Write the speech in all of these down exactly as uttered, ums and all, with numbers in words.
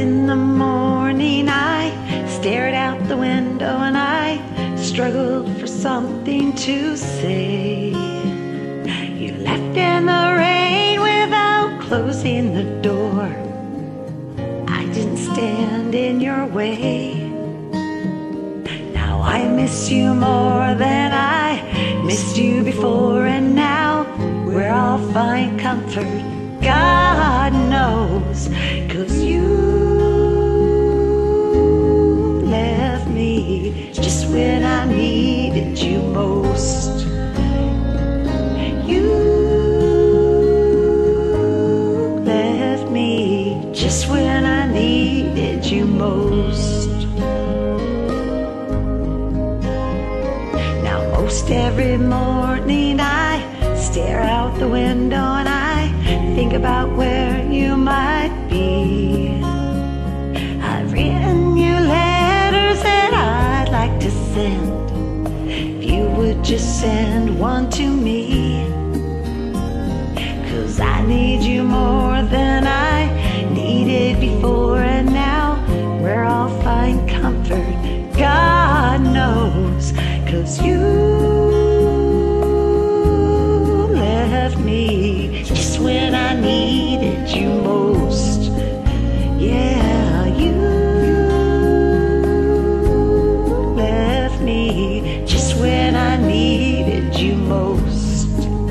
in the morning, I stared out the window and I struggled for something to say. You left in the rain without closing the door. I didn't stand in your way. Now I miss you more than I missed you before, and now where I'll find comfort, God knows, 'cause you left me just when I needed you most. You left me just when I needed you most. Now most every morning I stare out the window and I think about where you might be. I've written you letters that I'd like to send, if you would just send one to me. 'Cause I need you more than I needed before, and now where I'll find comfort, God knows, 'cause you left me just when I needed you most. Yeah, you left me just when I needed you most.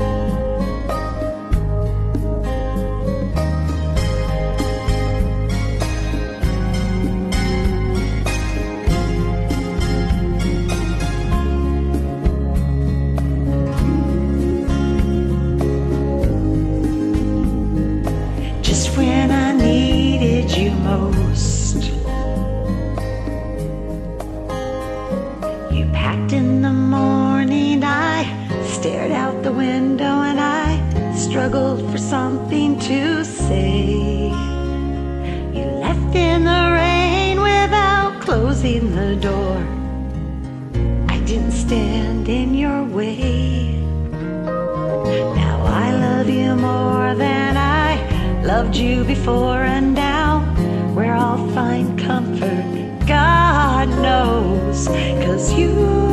When I needed you most. You packed in the morning, I stared out the window and I struggled for something to say. You left in the rain without closing the door. I didn't stand in your way. Now I love you more than I loved you before, and now where I'll find comfort, God knows, 'cause you